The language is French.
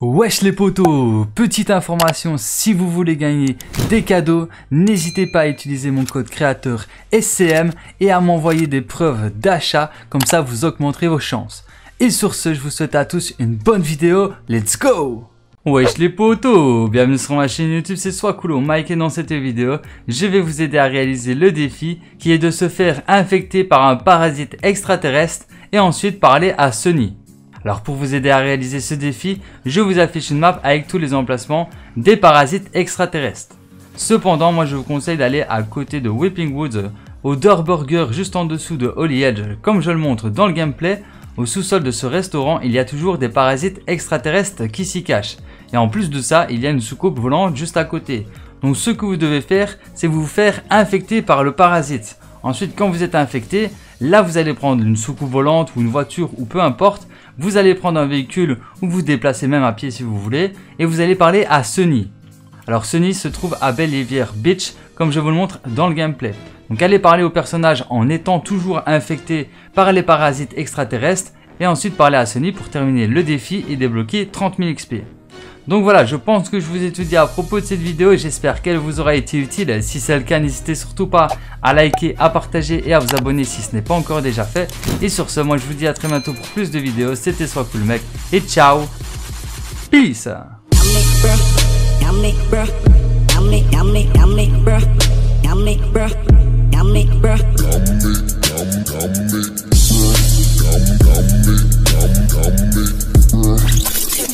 Wesh les potos, petite information, si vous voulez gagner des cadeaux, n'hésitez pas à utiliser mon code créateur SCM et à m'envoyer des preuves d'achat, comme ça vous augmenterez vos chances. Et sur ce, je vous souhaite à tous une bonne vidéo, let's go! Wesh les potos, bienvenue sur ma chaîne YouTube, c'est Swakulo Mike et dans cette vidéo, je vais vous aider à réaliser le défi qui est de se faire infecter par un parasite extraterrestre et ensuite parler à Sony. Alors pour vous aider à réaliser ce défi, je vous affiche une map avec tous les emplacements des parasites extraterrestres. Cependant, moi je vous conseille d'aller à côté de Whipping Woods, au Door Burger juste en dessous de Holy Edge, comme je le montre dans le gameplay. Au sous-sol de ce restaurant, il y a toujours des parasites extraterrestres qui s'y cachent. Et en plus de ça, il y a une soucoupe volante juste à côté. Donc ce que vous devez faire, c'est vous faire infecter par le parasite. Ensuite, quand vous êtes infecté, là vous allez prendre une soucoupe volante ou une voiture ou peu importe. Vous allez prendre un véhicule ou vous déplacer même à pied si vous voulez. Et vous allez parler à Sony. Alors Sony se trouve à Bel-Riviere Beach, comme je vous le montre dans le gameplay. Donc allez parler au personnage en étant toujours infecté par les parasites extraterrestres. Et ensuite parler à Sony pour terminer le défi et débloquer 30 000 XP. Donc voilà, je pense que je vous ai tout dit à propos de cette vidéo et j'espère qu'elle vous aura été utile. Si c'est le cas, n'hésitez surtout pas à liker, à partager et à vous abonner si ce n'est pas encore déjà fait. Et sur ce, moi je vous dis à très bientôt pour plus de vidéos. C'était Swakulo Mec et ciao. Peace. Come